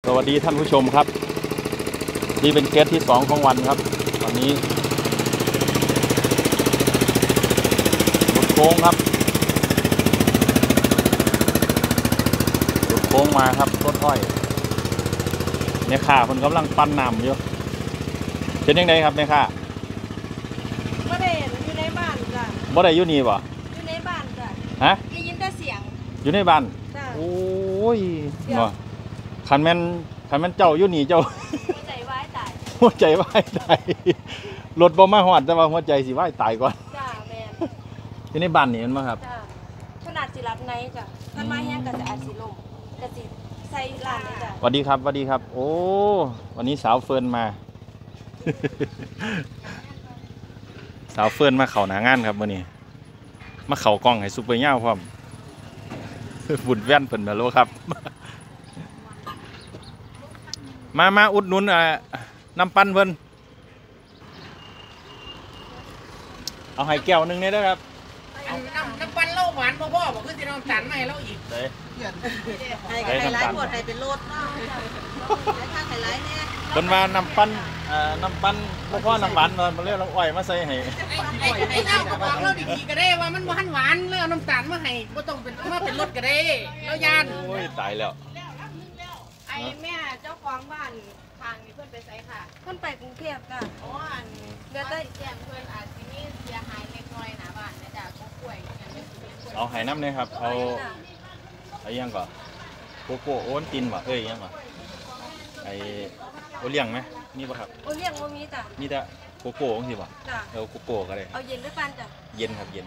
สวัสดีท่านผู้ชมครับนี่เป็นเคสที่2ของวันครับวันนี้หลุดโค้งครับหลุดโค้งมาครับต้นอ้อยเนี่ยข่าคนกำลังปั้นน้ำอยู่เป็นยังไงครับเนี่ยข่าบ่ได้อยู่ในบ้านจ้ะบ่ได้อยู่นี่ป่ะอยู่ในบ้านจ้ะฮะได้ยินแต่เสียงอยู่ในบ้านโอ้ยเนาะคันแม่นเจ้าอยู่นี่เจ้าหัวใจวายตายหัวใจวายตายรถบ่มาฮอดแต่ว่าหัวใจสิวายตายก่อนจ้าแม่นอยู่ในบ้านนี่มันบ่ครับจ้าขนาดสิรับในจ้ะคันมาแฮงก็จะอาจสิล่มก็สิใส่ร้านเลยจ้ะสวัสดีครับสวัสดีครับโอ้วันนี้สาวเฟิร์นมา สาวเฟิร์นมาเข่าหนางานครับมื้อนี้มาเข่ากล้องให้ซุปเปอร์ย่าวพร้อมบุญแว่นเพิ่นมาโลครับมาอุดหนุนน้ำปั้นเพิ่นเอาให้แก้วนึงนี่นะครับน้ำปั้นเล่าหวานพ่อบอกคือจะน้ำตาลไม่เล่าอีกเด้ให้ไลฟ์หมดให้เป็นโลดเนาะให้ทางไฮไลท์เนี่ยเพิ่นว่าน้ำปั้นบ่พอน้ำหวานมันเรียกน้ำอ้อยมาใส่ให้ไอ้เล่าก็บอกเราดีๆก็ได้ว่ามันหวานแล้วน้ำตาลมาให้บ่ต้องเป็นมาเป็นรสก็ได้แล้วยานโอ้ยตายแล้วไอ้แม่เจ้าของบ้านทางนี้เพิ่นไปไสค่ะเพิ่นไปกรุงเทพจ้ะอ๋ออันเดี๋ยวได้แจ้งเพิ่นอาจสิมีเสียหายเล็กน้อยหน้าบ้านนะจ้ะกล้วยอย่างนี้เอาให้น้ำเลยครับเอายังก่อนโกโก้โอนตินบ่ยังบ่ไอโอเลี้ยงไหมนี่ป่ะครับโอเลี้ยงบ่มีจ้ะมีแต่โกโก้จังซี่บ่จ้ะเอาโกโก้ก็ได้เอาเย็นด้วยกันจ้ะเย็นครับเย็น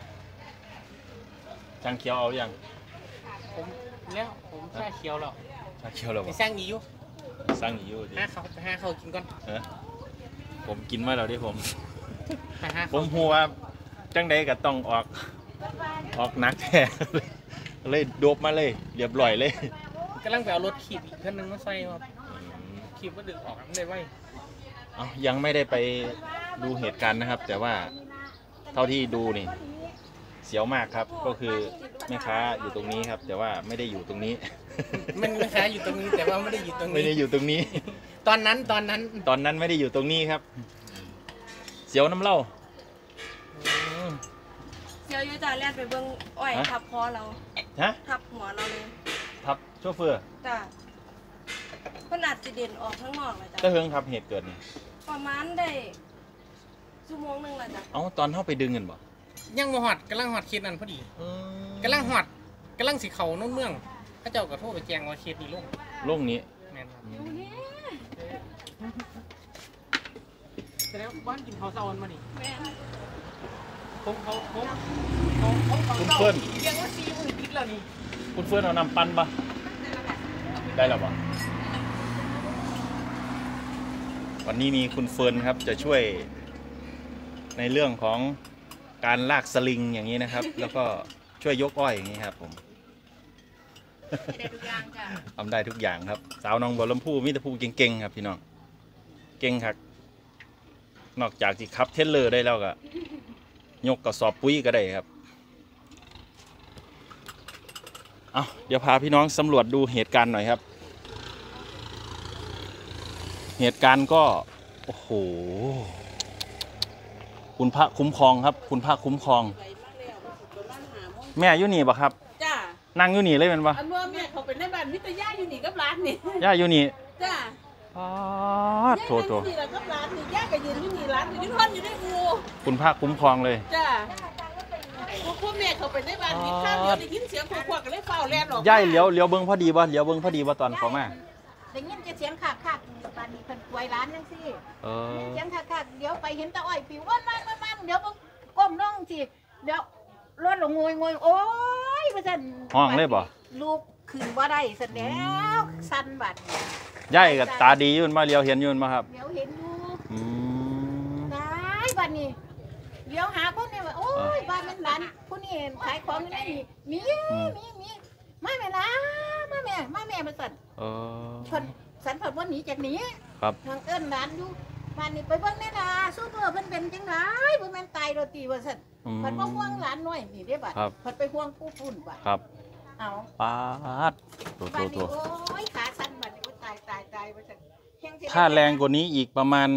ช่างเขียวเอายังผมแค่เคี้ยวแล้วช่างเขียวแล้วไปสร้างอีอยู่ดิหาเขากินก่อนผมกินมาแล้วดิผมฮู้ว่าจังใดก็ต้องออกนักแท้เลยโดบมาเลยเรียบร้อยเลยกำลังไปเอารถขีดอีกคันนึงมาใส่ครับขีดว่าดึงออกไม่ได้ไว้ยังไม่ได้ไปดูเหตุการณ์นะครับแต่ว่าเท่าที่ดูนี่เสียวมากครับก็คือแม่ค้าอยู่ตรงนี้ครับแต่ว่าไม่ได้อยู่ตรงนี้มันแม่ค้าอยู่ตรงนี้แต่ว่าไม่ได้อยู่ตรงนี้ไม่ได้อยู่ตรงนี้ตอนนั้นไม่ได้อยู่ตรงนี้ครับเสียวน้ำเล่าเสียวอยู่จ้ะแล่นไปเบิ่งอ้อยทับคอเราทับหัวเราเลยทับโชเฟอร์จ้ะเพิ่นอาจจะเด่นออกข้างนอกเลยจ้ะจะเฮิงครับเหตุเกิดนี่ประมาณได้ชั่วโมงนึงละจ้ะตอนเข้าไปดึงกันบ่ยังมาหอดกำลังหอดเคสนั้นพอดีกำลังสิเขาโน่นเมืองพระเจ้ากระโทษไปแจ้งว่าเคสนี้ลงนี้แม่นครับแสดงบ้านกินข้าวเช้าวันมาดิแม่ผมคุณเฟิร์นเรียกว่าซีมือติดแล้วนี่คุณเฟิร์นเอาน้ำปั้นปะได้แล้วปะวันนี้มีคุณเฟิร์นครับจะช่วยในเรื่องของการลากสลิงอย่างนี้นะครับแล้วก็ช่วยยกอ้อยอย่างนี้ครับผมได้ทุกอย่างจ้ะทำได้ทุกอย่างครับสาวน้องบัวลำพูมิตรภูเก่งๆครับพี่น้องเก่งครับนอกจากที่ขับเทรลเลอร์ได้แล้วก็ยกกระสอบปุ๋ยก็ได้ครับเดี๋ยวพาพี่น้องสำรวจดูเหตุการณ์หน่อยครับเหตุการณ์ก็โอ้โหคุณพระคุ้มครองครับคุณพระคุ้มครองแม่อยู่นี่ปะครับจ้านั่งอยู่นี่เลยเป็นปะอันว่าแม่เขาเป็นในบ้านมิตรย่าอยู่นี่กับร้านนี่ย่าอยู่นี่จ้าโถนี่แหละกับร้านนี่ย่าก็ยืนอยู่นี่ร้านอยู่ท่อนอยู่ในอูคุณพระคุ้มครองเลยจ้าพวกแม่เขาเป็นในบ้านมีข้าวเดียวได้ยินเสียงควักกันเลยเฝ้าแลนหรอกย่าเลี้ยวเบิ้งพอดีตอนเขามาได้ยินเสียงขากบ้านนี้เพิ่นป่วยร้านจังซี่เสียงขากเดี๋ยวไปเห็นตาอ้อยปิวมันเดี๋ยวก้มน้องสิเดี๋ยวรถลงงวยโอ้ยว่าซั่นห้องเลยบ่ลูกขึ้นบ่ได้ซั่นแล้วสั่นบัดย่ากับตาดีอยู่มาเลี้ยวเห็นอยู่มาครับเลี้ยวเห็นอยู่ได้บัดนี้เลี้ยวหาคนนี่ว่าโอ้ยบ้านมันหลานผู้นี้ขายของนี่มีมาแม่นะมาแม่มาสั่นสันผลว่าหนีจากนี้ทางเอิ้นร้านอยู่บ้านนี้ไปเบิ่งแน่ล่ะซูเปอร์เพิ่นเป็นจังได๋บ่แม่นตายโดยตีว่าซั่นเพิ่นบ่ห่วงหลานน้อยนี่เด้บัดเพิ่นไปห่วงผู้ปุ่นบัดครับเอาปาดโตโอ้ยขาสั่นบัดนี้ตายถ้าแรงกว่านี้อีกประมาณ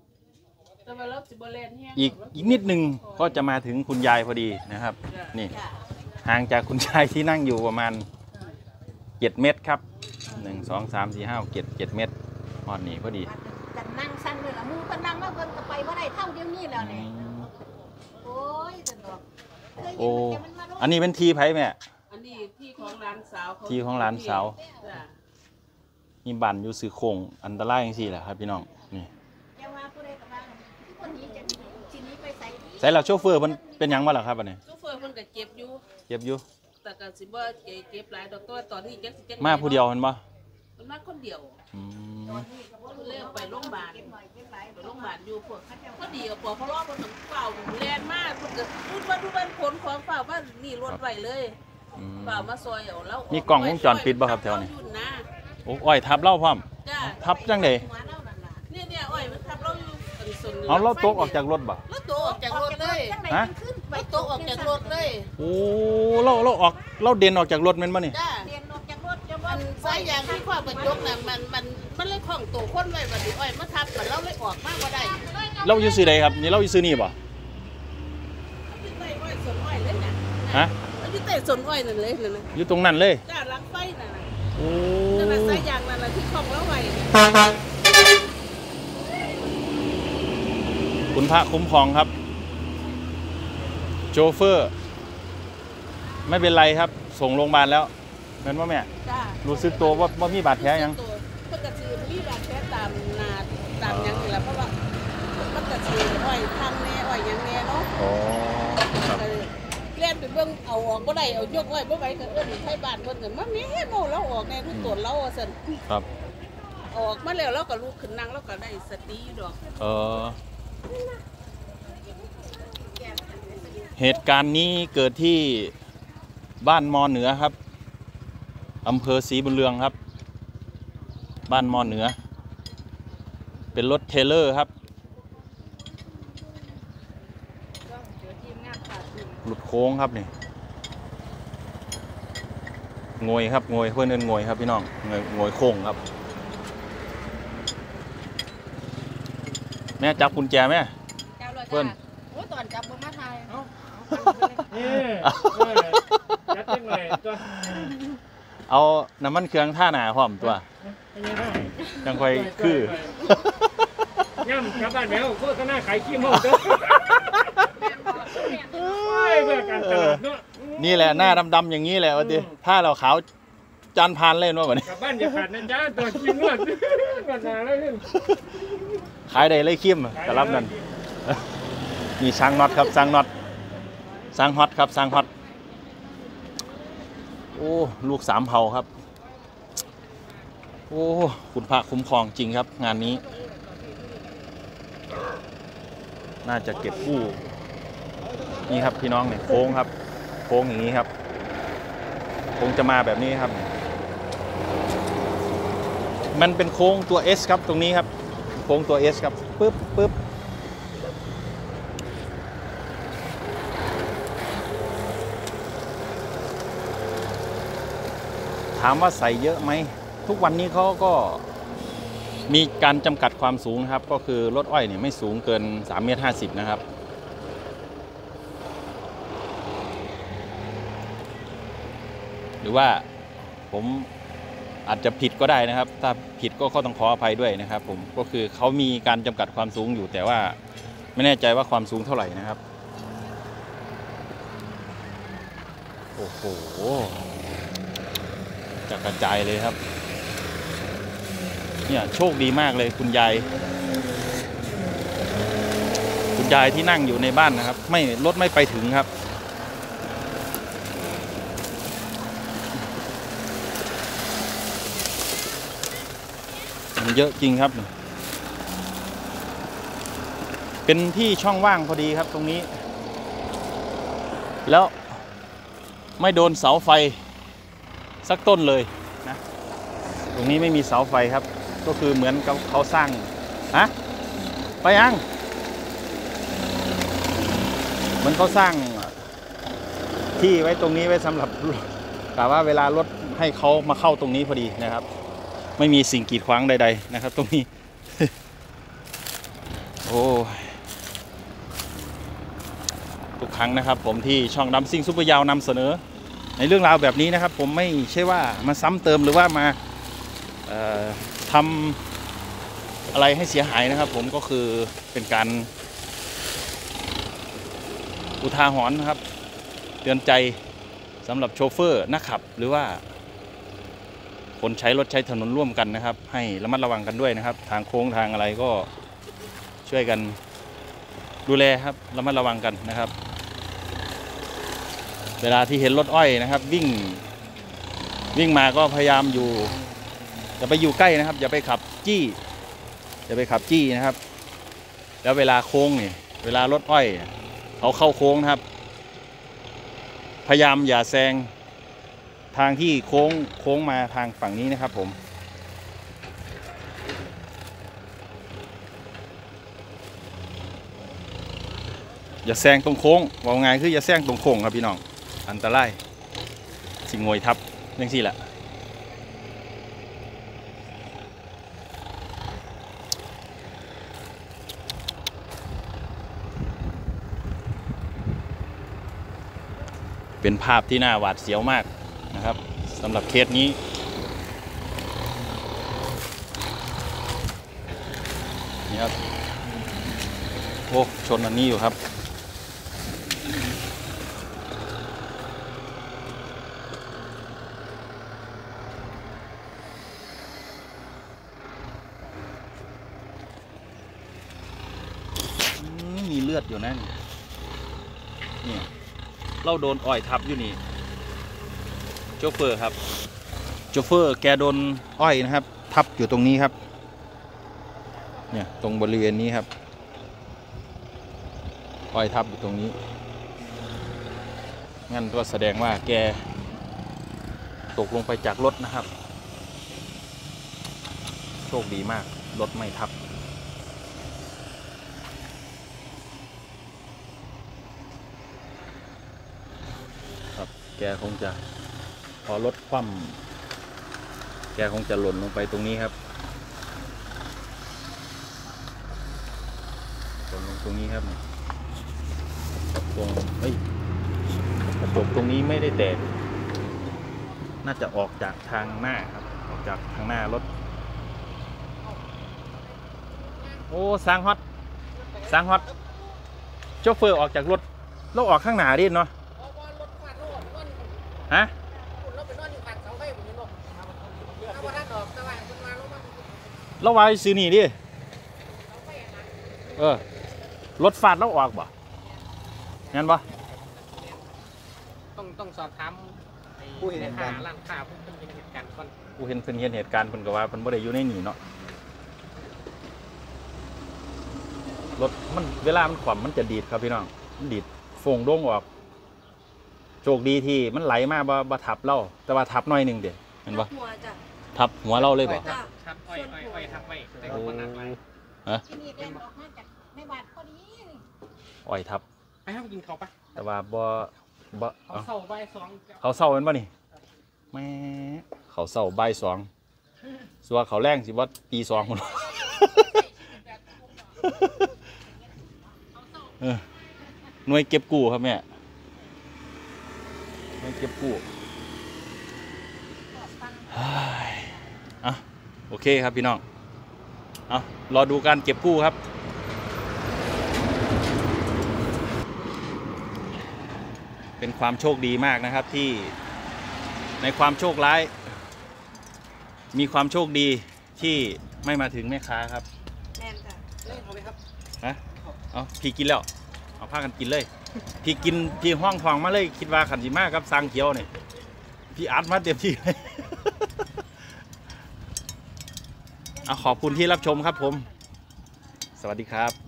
อีกนิดนึงก็จะมาถึงคุณยายพอดีนะครับนี่ห่างจากคุณยายที่นั่งอยู่ประมาณ7 เมตรครับ1 2 3 4 5 6 7 7 เมตรหอดนี่พอดีกันนั่งสั้นเลยล่ะมูกันนั่งมาเพิ่นก็ไปบ่ได้เท่าเดียวนี้แล้วนี่โอ้ยสนุกโอ้อันนี้เป็นทีไผแม่อันนี้ที่ของหลานสาวที่ของหลานสาวมีบันอยู่ซื้อโค้งอันตรายจังซี่แหละครับพี่น้องนี่ใส่แล้วโชเฟอร์มันเป็นหยังบ่ล่ะครับอันนี้โชเฟอร์เพิ่นก็เจ็บอยู่แต่ก็สิบ่เจ็บหลายดอกตัวตอนนี้จักมาผู้เดียวมันบ่มันมาคนเดียวเลี้ยงไปโรงพยาบาลอยู่พวกพอดีกับพอรอเพิ่นถึงเฝ้าแล่นมาเพิ่นก็พูดว่าขนของเฝ้าว่านี่รถไว้เลยเฝ้ามาซอยเอาแล้วมีกล้องวงจรปิดบ่ครับแถวนี้โอ้อ้อยทับเล่าพร้อมทับจังได๋เนี่ยอ้อยมันทับเราอยู่ส่วนเอาเราตกออกจากรถบ่เราตกออกจากรถเลยฮะเราตกออกจากรถเลยโอ้เราเด่นออกจากรถแม่นบ่นี่เด่นออกจากรถจะว่าสายยางที่ครอบกระจกน่ะมันเลยคล้องตัวคนไว้บัดนี้อ้อยมาทับมันเราเลยออกมาบ่ได้เราอยู่ซื่อใดครับนี่เราอยู่ซื่อนี่บ่ฮะอยู่ใต้สวนอ้อยนั่นเลยนั่นน่ะอยู่ตรงนั้นเลยจ้าลักไฟนั่นน่ะโอ้นั่นน่ะสายยางนั่นน่ะที่คล้องเราไว้คุณพระคุ้มครองครับโชเฟอร์ไม่เป็นไรครับส่งโรงพยาบาลแล้วแม่นบ่แม่รู้สึกตัวว่ามีบาดแผลยังเพิ่นก็สิมีบาดแผลตามหน้าตามหยังนี่ล่ะเพราะว่ามันก็สิอ้อยทางแน่อ้อยหยังแน่เนาะอ๋อครับเล่นไปเบิ่งเอาออกบ่ได้เอายกอ้อยบ่ไหวก็เอิ้นไทบ้านเพิ่นก็มาแม่เมาแล้วออกแน่ทุกตัวเราว่าซั่นครับออกมาแล้วเราก็ลุกขึ้นนั่งแล้วก็ได้สติอยู่ดอกเหตุการณ์นี้เกิดที่บ้านมอเหนือครับอำเภอศรีบุญเรืองครับบ้านมอเหนือเป็นรถเทรลเลอร์ครับหลุดโค้งครับนี่งวยครับงวยเพื่อนเอิ้นงวยครับพี่น้องงวยโค้งครับแม่จับกุญแจแม่เพื่อนโอ้ตอนจับบ่มาทายเอาน้ำมันเครื่องท่าหนาพร้อมตัวยังค่อยคือย่ำกลับบ้านแล้วโฆษณาขายขี้เมาเด้อเพื่อการตลาดเนาะนี่แหละหน้าดำๆอย่างนี้แหละว่าดิถ้าเราขาวจานพานเล่นว่าแบบนี้กลับบ้านอย่าขาดนะจ๊ะตัวขี้นวดก่อนหน้าแล้วขายได้เลยเข้มกระลับนั่นนี่ช่างน็อตครับช่างน็อตช่างฮอตครับช่างฮอตโอ้ลูก3 เผ่าครับโอ้คุณพระคุ้มครองจริงครับงานนี้น่าจะเก็บกู้นี่ครับพี่น้องเนี่ยโค้งครับโค้งอย่างนี้ครับโค้งจะมาแบบนี้ครับมันเป็นโค้งตัว S ครับตรงนี้ครับโค้งตัว S ครับปึ๊บถามว่าใส่เยอะไหมทุกวันนี้เขาก็มีการจำกัดความสูงนะครับก็คือรถอ้อยเนี่ยไม่สูงเกิน3.50 เมตรนะครับหรือว่าผมอาจจะผิดก็ได้นะครับถ้าผิดก็ต้องขออภัยด้วยนะครับผมก็คือเขามีการจำกัดความสูงอยู่แต่ว่าไม่แน่ใจว่าความสูงเท่าไหร่นะครับโอ้โหจะกระจายเลยครับเนี่ยโชคดีมากเลยคุณยายที่นั่งอยู่ในบ้านนะครับรถไม่ไปถึงครับมันเยอะจริงครับเป็นที่ช่องว่างพอดีครับตรงนี้แล้วไม่โดนเสาไฟสักต้นเลยนะตรงนี้ไม่มีเสาไฟครับก็คือเหมือนกับเขาสร้างไปยังเหมือนเขาสร้างที่ไว้ตรงนี้ไว้สำหรับแต่ว่าเวลารถให้เขามาเข้าตรงนี้พอดีนะครับไม่มีสิ่งกีดขวางใดๆนะครับตรงนี้อ้ทุกครั้งนะครับผมที่ช่องดัมซิ่งซุปเปอร์ยาวนำเสนอในเรื่องราวแบบนี้นะครับผมไม่ใช่ว่ามาซ้ำเติมหรือว่ามาทำอะไรให้เสียหายนะครับผมก็คือเป็นการอุทาหรณ์นะครับเตือนใจสำหรับโชเฟอร์นักขับหรือว่าคนใช้รถใช้ถนนร่วมกันนะครับให้ระมัดระวังกันด้วยนะครับทางโค้งทางอะไรก็ช่วยกันดูแลครับระมัดระวังกันนะครับเวลาที่เห็นรถอ้อยนะครับวิ่งมาก็พยายามอย่าไปอยู่ใกล้นะครับอย่าไปขับจี้นะครับแล้วเวลาโค้งนี่เวลารถอ้อยเขาเข้าโค้งนะครับพยายามอย่าแซงทางที่โค้งมาทางฝั่งนี้นะครับผมอย่าแซงตรงโค้งว่าไงคืออย่าแซงตรงโค้งครับพี่น้องอันตรายสิงวยทับยังสิแหละเป็นภาพที่น่าหวาดเสียวมากนะครับสำหรับเคสนี้นี่ครับโอ้ชนอันนี้อยู่ครับมีเลือดอยู่นั่นนี่เราโดนอ้อยทับอยู่นี่โชเฟอร์ครับโชเฟอร์แกโดนอ้อยนะครับทับอยู่ตรงนี้ครับเนี่ยตรงบริเวณนี้ครับอ้อยทับอยู่ตรงนี้งั้นก็แสดงว่าแกตกลงไปจากรถนะครับโชคดีมากรถไม่ทับแกคงจะพอรถคว่ำแกคงจะหล่นลงไปตรงนี้ครับหล่นลงตรงนี้ครับตรงกระจกตรงนี้ไม่ได้แตกน่าจะออกจากทางหน้าครับออกจากทางหน้ารถโอ้สร้างฮอตโชเฟอร์ออกจากรถแล้วออกข้างหน้าดิเนาะฮะเราไว้ซื้อนี่ดิรถฟาดแล้วออกบ่งั้นบ่ต้องสอบถามผู้เห็นเหตุการณ์ร้านค้าผู้เห็นเหตุการณ์ก่อนผู้เห็นเหตุการณ์เพิ่นก็ว่าเพิ่นบ่ได้อยู่ในนี่เนาะรถมันเวลามันขวำมันจะดีดครับพี่น้องมันดีดโฟงโด่งออกโชคดีที่มันไหลมาบ่ทับเราแต่ว่าทับน้อยหนึ่งเดี๋ยวเห็นปะทับหัวเราเลยบ่ทับอ้อยทับไว้แต่ก็มันหนักไปฮะอ้อยทับไปให้กินเขาปะแต่ว่าเขาเศร้าใบสองเขาเศร้าเป็นป่ะนี่แม่เขาเศร้าใบสองส่วนเขาแรงสิว่าปีสองคนหน่วยเก็บกู้ครับแม่เก็บกู้โอเคครับพี่น้องรอดูการเก็บกู้ครับเป็นความโชคดีมากนะครับที่ในความโชคร้ายมีความโชคดีที่ไม่มาถึงแม่ค้าครับแม่นค่ะเอาไปครับพี่กินแล้วเอาผ้ากันกินเลยพี่กินพี่ห้องทองมาเลยคิดว่าขันสีมากครับสร้างเขียวเนี่ยพี่อัดมาเต็มที่เลยขอบคุณที่รับชมครับผมสวัสดีครับ